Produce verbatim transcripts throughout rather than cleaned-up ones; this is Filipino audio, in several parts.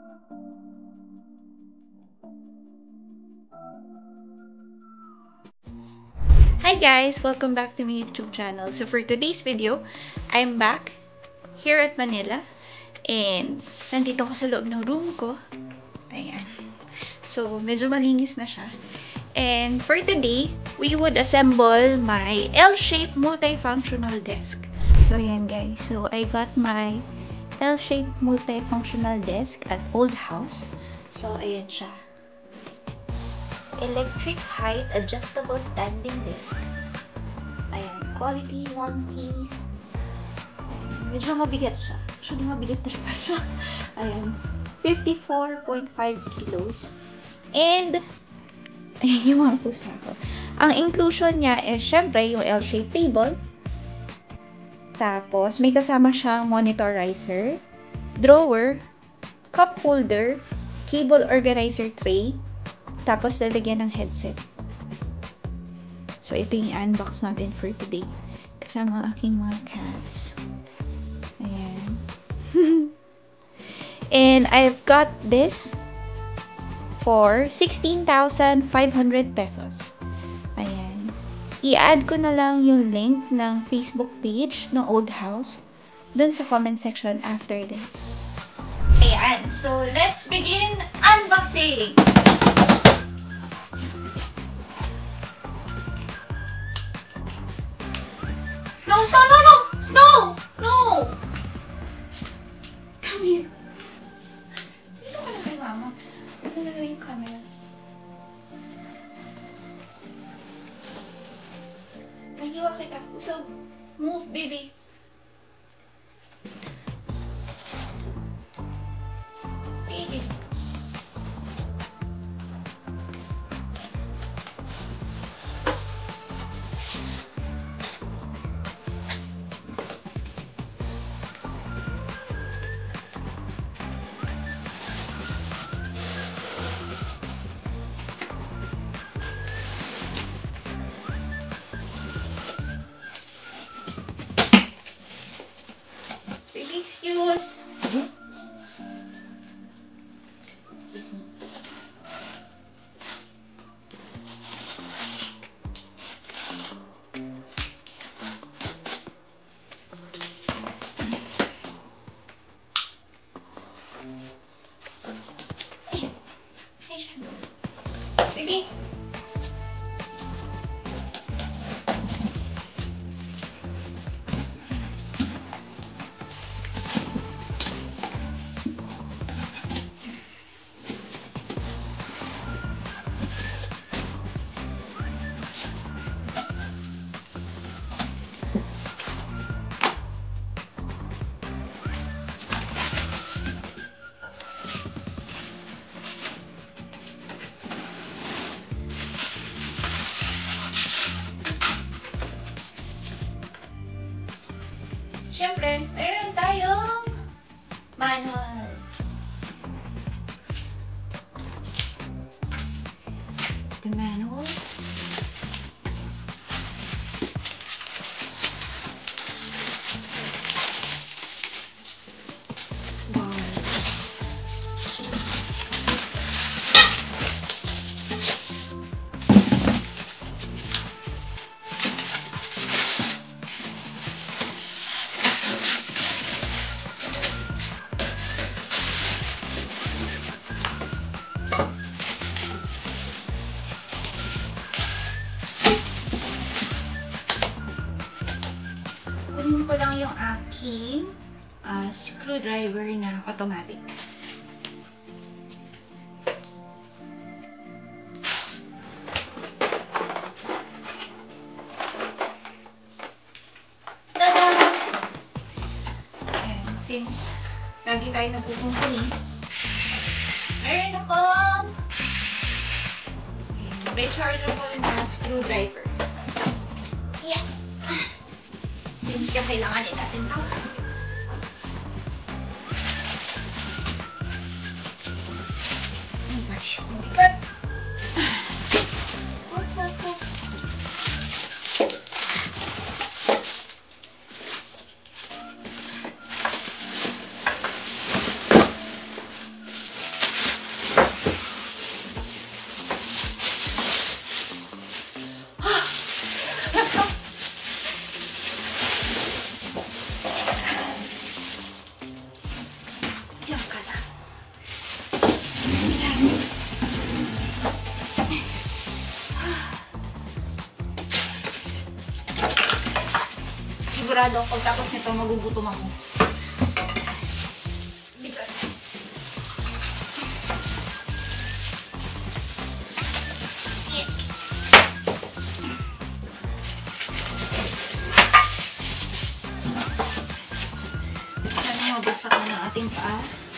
Hi guys! Welcome back to my YouTube channel. So for today's video, I'm back here at Manila. And nandito ko sa loob ng room ko. Ayan. So medyo malinis na siya. And for today, we would assemble my L-shaped multifunctional desk. So ayan guys. So I got my L-shaped multifunctional desk at Old House. So ayan siya. Electric height adjustable standing desk. Ayan, quality one piece. Ayan, medyo mabigat siya. Actually, mabigat na siya siya. Ayan, fifty-four point five kilos. And, ayan yung mga pusa ko. Ang inclusion niya is, syempre, yung L-shaped table. Tapos, may kasama siyang monitorizer, drawer, cup holder, cable organizer tray, tapos, lalagyan ng headset. So, ito yung unbox natin for today. Kasama aking mga cats. Ayan. And, I've got this for sixteen thousand five hundred pesos. Ayan. I-add ko na lang yung link ng Facebook page ng Old House dun sa comment section after this. Ayan. So, let's begin unboxing! Snow, Snow, no, no! Snow! No! Come here. Dito ka na kay mama. Ano na yung camera? Nahiwa kita. So, move, baby. Baby. Excuse. Baby. Siyempre, mayroon tayong manual. The manual. Wow. Kunin ko lang yung aking uh, screwdriver na automatic. Tada! Ayan, since lagi tayo nagpupuntuni, meron akong rechargeable na screwdriver. Yeah. Since kailangan din natin ito. Oh gosh, oh my god. What, what, what? Sigurado ako tapos nito magugutom ako. Bigat. Sana mabagsak na ng ating paa.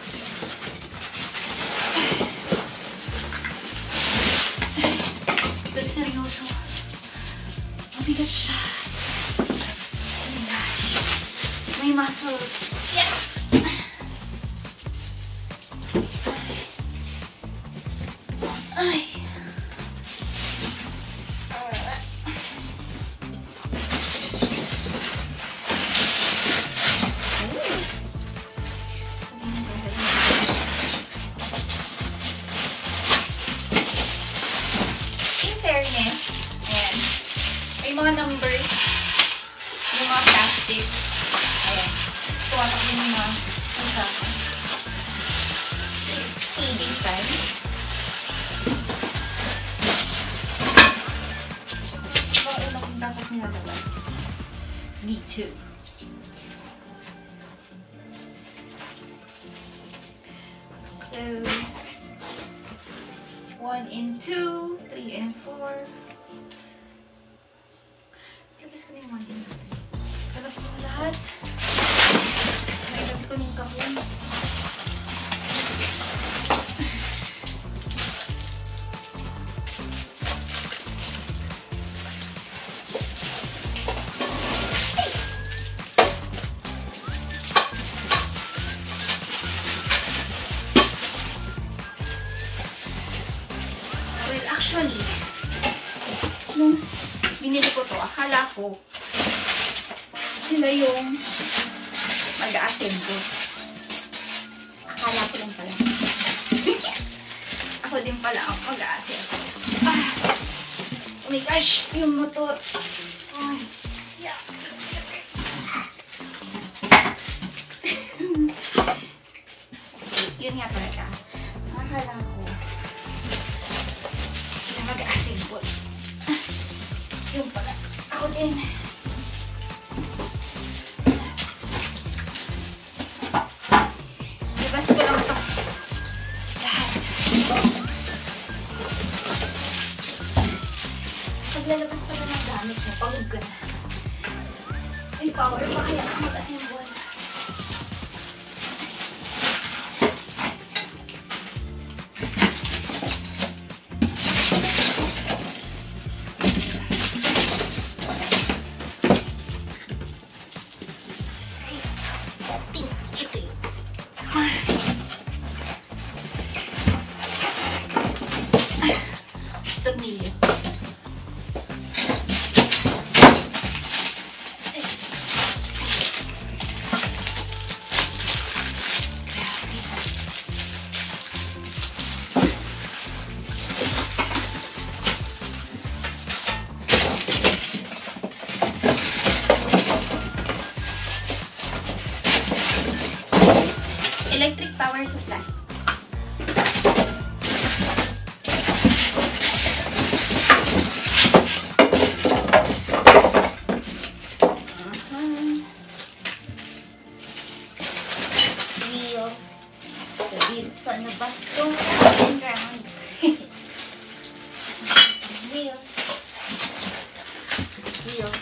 Pero seryoso. Mabigat siya. Oh my gosh. May muscles. Yeah. Ay. Fairness, ayan, may mga numbers, yung mga plastic, ayan, tuwatak din yung mga usapan. It's feeding time. Ito ang una kong dapat nilalabas. D two. So, one and two, three and four. Labas ko na yung one and two. Labas ko na lahat. Nagabit ko na yung kahon. Actually, nung binili ko to, akala ko sila yung mag-a-assemble. Akala ko lang pala. Ako din pala ang mag-a-assemble. Ah, oh my gosh, yung motor. Ay, yeah. Yun nga talaga. Akala ko mag-assemble. Ah, yung pala. Ako din. Labas ko lang ito. Lahat. Paglalabas pa lang ang gamit mo, pagod ka na. May power pa kaya ka mag-assemble. Tornilyo. Electric power supply. Sa labas ko and round. Wheels. Wheels.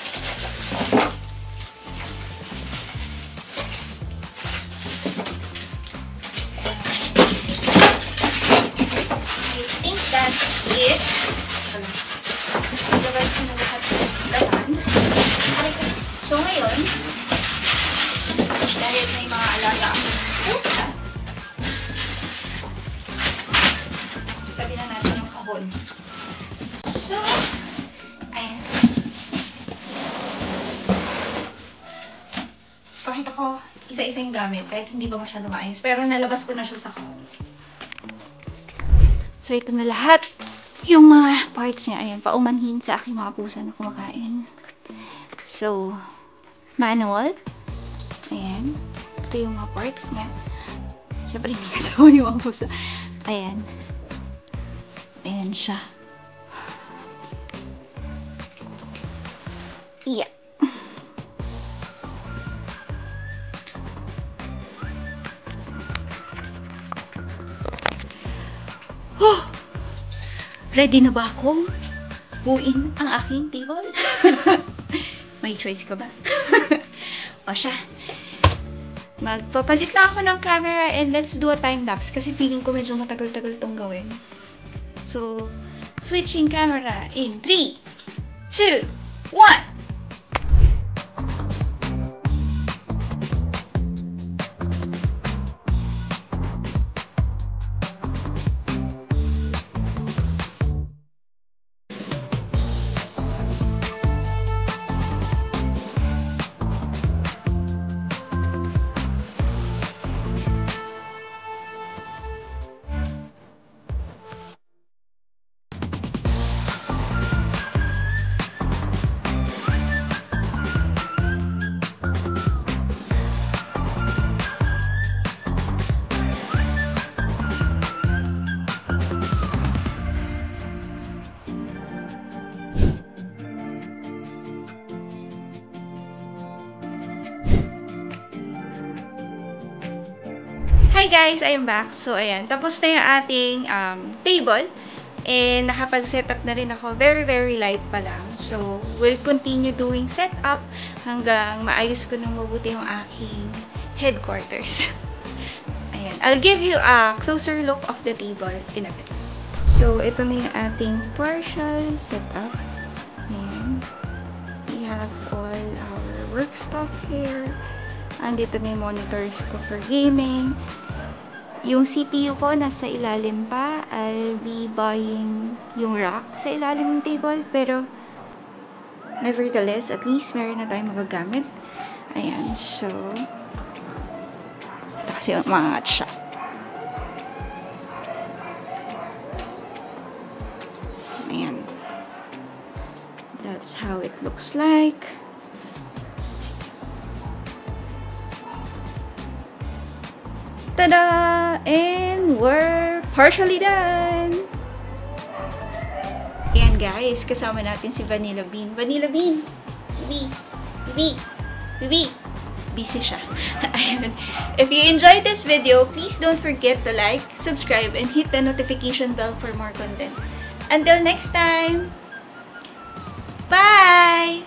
I think that's it. Ilagay ko na lahat ng laman. So ngayon, dahil may mga alaga akong pusa, tabi na natin yung kahon. So, ayan. Pakita ko isa-isa yung gamit kahit hindi pa masyado maayos. Pero nalabas ko na siya sa kahon. So, ito na lahat. Yung mga parts niya, ayan, paumanhin sa aking mga pusa na kumakain. So, manual. Ayan. Ito yung mga parts niya. Siyempre, hindi kasama yung mga pusa. Ayan. Ayan siya. Yeah. Oh! Ready na ba akong buuin ang aking table? May choice ka ba? O siya. Magpapalit na ako ng camera and let's do a time lapse kasi feeling ko medyo matagal-tagal tong gawin. So, switching camera in three, two, one! Hi guys! I am back. So, ayan. Tapos na yung ating um, table. And nakapag-set up na rin ako. Very, very light pa lang. So, we'll continue doing setup hanggang maayos ko ng mabuti yung aking headquarters. Ayan. I'll give you a closer look of the table in a bit. So, ito na yung ating partial setup. Ayan. We have all our work stuff here. Andito na yung monitors ko for gaming. Yung C P U ko nasa ilalim pa. I'll be buying yung rack sa ilalim ng table. Pero, nevertheless, at least meron na tayong magagamit. Ayan, so, ito kasi yung mga siya. Ayan. That's how it looks like. Tada! And we're partially done! Ayan guys, kasama natin si Vanilla Bean. Vanilla Bean! Bibi! Bibi! Bibi! Busy siya. Ayan. If you enjoyed this video, please don't forget to like, subscribe, and hit the notification bell for more content. Until next time! Bye!